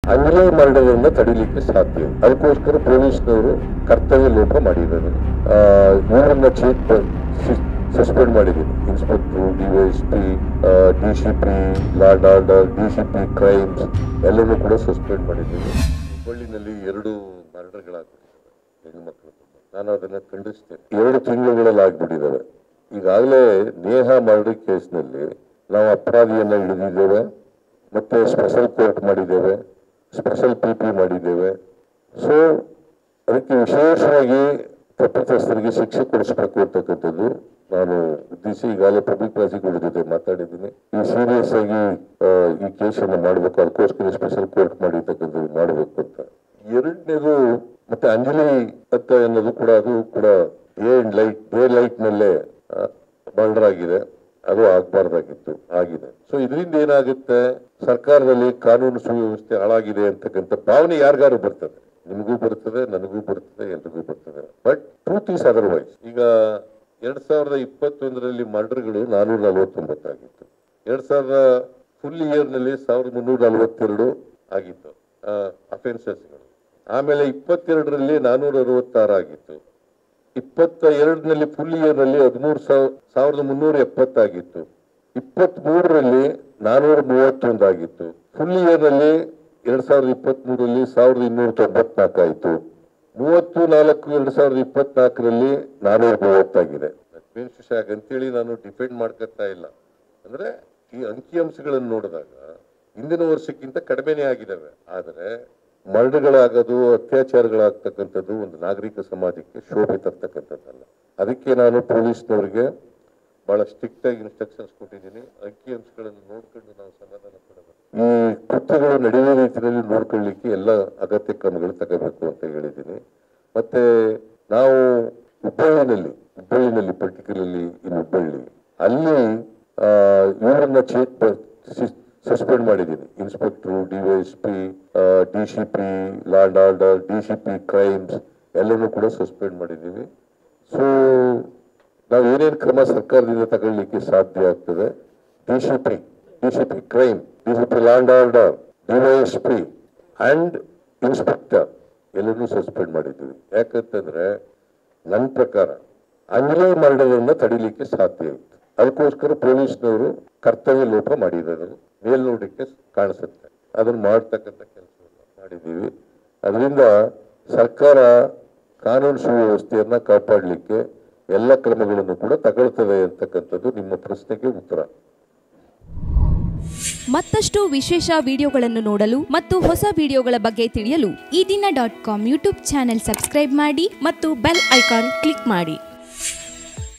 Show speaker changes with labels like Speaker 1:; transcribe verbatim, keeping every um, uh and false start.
Speaker 1: ಅಂಜಲಿ ಮರಣವನ್ನು ತಡಿಲಿಕ್ಕೆ ಸಾಧ್ಯ. ಅದಕ್ಕೋಸ್ಕರ ಪೊಲೀಸ್ನವರು ಕರ್ತವ್ಯ ಲೋಪ ಮಾಡಿದ್ದಾರೆ. ಇವರನ್ನ ಚೀಫ್ ಸಸ್ಪೆಂಡ್ ಮಾಡಿದ್ದೀನಿ. Inspector, DYSP, DCP law and order, DCP crimes ಎಲ್ಲರೂ ಕೂಡ ಸಸ್ಪೆಂಡ್ ಮಾಡಿದ್ದೀನಿ. ಹುಬ್ಬಳ್ಳಿನಲ್ಲಿ ಎರಡು ಮರ್ಡರ್ಗಳಾಗ್ಬಿಟ್ಟಿದ್ದಾವೆ ಹೆಣ್ಣು ಮಕ್ಕಳು. ನಾನು ಅದನ್ನ ಖಂಡಿಸ್ತೇನೆ. ಎರಡು ತಿಂಗಳುಗಳಲ್ಲಿ ಆಗ್ಬಿಟ್ಟಿದ್ದಾವೆ. ಈಗಾಗಲೇ ನೇಹ ಮರ್ಡರ್ ಕೇಸ್ನಲ್ಲಿ ನಾವು ಅಪರಾಧಿಯನ್ನ ಹಿಡಿದಿದ್ದೇವೆ, ಮತ್ತೆ ಸ್ಪೆಷಲ್ ಕೋರ್ಟ್ ಮಾಡಿದ್ದೇವೆ, ಸ್ಪೆಷಲ್ ಪಿ ಪಿ ಮಾಡಿದ್ದೇವೆ. ಸೊ ಅದಕ್ಕೆ ವಿಶೇಷವಾಗಿ ತಪ್ಪಿತಸ್ಥರಿಗೆ ಶಿಕ್ಷೆ ಕೊಡಿಸಬೇಕು ಅಂತಕ್ಕಂಥದ್ದು ನಾನು ಉದ್ದೇಶ ಈಗಾಗಲೇ ಪಬ್ಲಿಕ್ ಪ್ರಾಸಿಕ್ಯೂಟರ್ ಜೊತೆ ಮಾತಾಡಿದ್ದೀನಿ. ಈ ಸೀರಿಯಸ್ ಆಗಿ ಈ ಕೇಸನ್ನು ಮಾಡಬೇಕು, ಅದಕ್ಕೋಸ್ಕರ ಸ್ಪೆಷಲ್ ಕೋರ್ಟ್ ಮಾಡಿರ್ತಕ್ಕಂಥದ್ದು ಮಾಡಬೇಕು ಅಂತ. ಎರಡನೇದು ಮತ್ತೆ ಅಂಜಲಿ ಅಂತ ಅನ್ನೋದು ಕೂಡ ಅದು ಕೂಡ day and light day light ನಲ್ಲೇ ಮರ್ಡರ್ ಆಗಿದೆ. ಅದು ಆಗ್ಬಾರ್ದಾಗಿತ್ತು, ಆಗಿದೆ. ಸೊ ಇದರಿಂದ ಏನಾಗುತ್ತೆ, ಸರ್ಕಾರದಲ್ಲಿ ಕಾನೂನು ಸುವ್ಯವಸ್ಥೆ ಹಾಳಾಗಿದೆ ಅಂತಕ್ಕಂಥ ಭಾವನೆ ಯಾರಿಗಾರು ಬರ್ತದೆ. ನಿಮಗೂ ಬರ್ತದೆ, ನನಗೂ ಬರ್ತದೆ, ಎಲ್ರಿಗೂ ಬರ್ತದೆ. But truth is otherwise. ಈಗ ಎರಡ್ ಸಾವಿರದ ಇಪ್ಪತ್ತೊಂದರಲ್ಲಿ ಮರ್ಡರ್ಗಳು ನಾನೂರ ನಲವತ್ತೊಂಬತ್ತಾಗಿತ್ತು. ಎರಡ್ ಸಾವಿರದ ಫುಲ್ ಇಯರ್ ನಲ್ಲಿ ಸಾವಿರದ ಮುನ್ನೂರ ನಲವತ್ತೆರಡು ಆಗಿತ್ತು ಅಫೆನ್ಸಸ್ಗಳು. ಆಮೇಲೆ ಇಪ್ಪತ್ತೆರಡರಲ್ಲಿ ನಾನೂರ ಅರವತ್ತಾರು ಆಗಿತ್ತು. ಇಪ್ಪತ್ತ ಎರಡನಲ್ಲಿ ಫುಲ್ ಇಯರ್ ನಲ್ಲಿ ಹದಿಮೂರು ಸಾವಿರ ಸಾವಿರದ ಮುನ್ನೂರ ಎಪ್ಪತ್ತಾಗಿತ್ತು. ಇಪ್ಪತ್ತ್ ಮೂರರಲ್ಲಿ ನಾನೂರ ಮೂವತ್ತೊಂದು ಆಗಿತ್ತು. ಫುಲ್ ಇಯರ್ ನಲ್ಲಿ ಎರಡ್ ಸಾವಿರದ ಇಪ್ಪತ್ತ್ ಮೂರರಲ್ಲಿ ಸಾವಿರದ ಇನ್ನೂರ ತೊಂಬತ್ನಾಲ್ಕು ಆಯಿತು. ಮೂವತ್ತು ನಾಲ್ಕು ಎರಡ್ ಸಾವಿರದ ಇಪ್ಪತ್ನಾಲ್ಕರಲ್ಲಿ ನಾನೂರ ಮೂವತ್ತಾಗಿದೆ. ಅಂತೇಳಿ ನಾನು ಡಿಫೆಂಡ್ ಮಾಡ್ಕೊತಾ ಇಲ್ಲ. ಅಂದ್ರೆ ಈ ಅಂಕಿಅಂಶಗಳನ್ನು ನೋಡಿದಾಗ ಹಿಂದಿನ ವರ್ಷಕ್ಕಿಂತ ಕಡಿಮೆನೇ ಆಗಿದ್ದಾವೆ. ಆದರೆ ಮರ್ಡರ್ಗಳಾಗೋದು, ಅತ್ಯಾಚಾರಗಳಾಗ್ತಕ್ಕಂಥದ್ದು ಒಂದು ನಾಗರಿಕ ಸಮಾಜಕ್ಕೆ ಶೋಭೆ ತರ್ತಕ್ಕಂಥದ್ದಲ್ಲ. ಅದಕ್ಕೆ ನಾನು ಪೊಲೀಸ್ನವರಿಗೆ ಬಹಳ ಸ್ಟ್ರಿಕ್ಟ್ ಆಗಿ ಇನ್ಸ್ಟ್ರಕ್ಷನ್ಸ್ ಕೊಟ್ಟಿದ್ದೀನಿ. ಅಂಕಿಅಂಶಗಳನ್ನು ನೋಡ್ಕೊಂಡು ನಾವು ಸಮಾಧಾನ ಪಡಬೇಕು. ಈ ಕೃತ್ಯಗಳು ನಡೆಯುವ ರೀತಿಯಲ್ಲಿ ನೋಡ್ಕೊಳ್ಳಿಕ್ಕೆ ಎಲ್ಲ ಅಗತ್ಯ ಕ್ರಮಗಳು ತಗೋಬೇಕು ಅಂತ ಹೇಳಿದ್ದೀನಿ. ಮತ್ತೆ ನಾವು ಹುಬ್ಬಳ್ಳಿನಲ್ಲಿ ಹುಬ್ಬಳ್ಳಿನಲ್ಲಿ ಪರ್ಟಿಕ್ಯುಲರ್ಲಿ ಇನ್ ಹುಬ್ಬಳ್ಳಿ ಅಲ್ಲಿ ಇವರನ್ನ ಚೀಫ್ ಸಸ್ಪೆಂಡ್ ಮಾಡಿದ್ದೀನಿ. Inspector, DYSP, DCP law and order, DCP crimes ಎಲ್ಲರೂ ಕೂಡ ಸಸ್ಪೆಂಡ್ ಮಾಡಿದ್ದೀವಿ. ಸೊ ನಾವು ಏನೇನು ಕ್ರಮ ಸರ್ಕಾರದಿಂದ ತಗೊಳ್ಳಿಕ್ಕೆ ಸಾಧ್ಯ ಆಗ್ತದೆ, DCP DCP crime, DCP law and order, DYSP and inspector ಎಲ್ಲರೂ ಸಸ್ಪೆಂಡ್ ಮಾಡಿದ್ದೀವಿ. ಯಾಕಂತಂದ್ರೆ ನನ್ನ ಪ್ರಕಾರ ಅಂಜಲಿ ಮರ್ಡರನ್ನ ತಡಿಲಿಕ್ಕೆ ಸಾಧ್ಯ ಇತ್ತು. ಅದಕ್ಕೋಸ್ಕರ ಪೊಲೀಸ್ನವರು ಕರ್ತವ್ಯ ಲೋಪ ಮಾಡಿದ್ದಾರೆ. ಮೇಲ್ನೋಟಕ್ಕೆ ಕಾಣಿಸುತ್ತೆ, ಅದನ್ನು ಮಾಡ್ತಕ್ಕಂಥ ಕೆಲಸವನ್ನು ಮಾಡಿದ್ದೀವಿ. ಅದರಿಂದ ಸರ್ಕಾರ ಕಾನೂನು ಸುವ್ಯವಸ್ಥೆಯನ್ನ ಕಾಪಾಡಲಿಕ್ಕೆ ಎಲ್ಲ ಕ್ರಮಗಳನ್ನು ಕೂಡ ತಗೊಳ್ತದೆ ಅಂತಕ್ಕಂಥದ್ದು ನಿಮ್ಮ ಪ್ರಶ್ನೆಗೆ ಉತ್ತರ.
Speaker 2: ಮತ್ತಷ್ಟು ವಿಶೇಷ ವಿಡಿಯೋಗಳನ್ನು ನೋಡಲು ಮತ್ತು ಹೊಸ ವಿಡಿಯೋಗಳ ಬಗ್ಗೆ ತಿಳಿಯಲು Ee Dina dot com YouTube channel subscribe ಮಾಡಿ ಮತ್ತು ಬೆಲ್ ಐಕಾನ್ ಕ್ಲಿಕ್ ಮಾಡಿ.